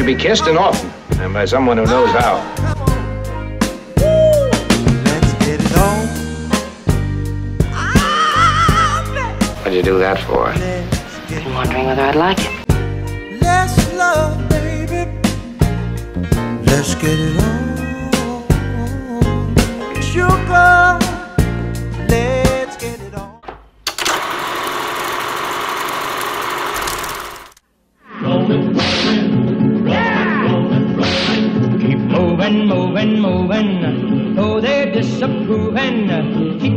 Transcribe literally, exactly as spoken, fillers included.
be kissed and often, and by someone who knows how. Let's get it on. What'd you do that for? I'm wondering whether I'd like it. Let's love, baby. Let's get it on. Sugar, let's get it on. Rolling, rolling, rolling, rolling. Keep moving, moving, moving. Though they're disapproving, keep